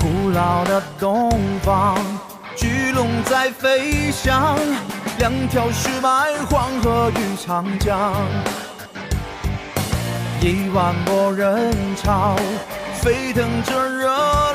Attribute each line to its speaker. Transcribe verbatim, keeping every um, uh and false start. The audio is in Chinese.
Speaker 1: 古老的东方，巨龙在飞翔，两条石脉，黄河与长江。亿万国人潮，沸腾着热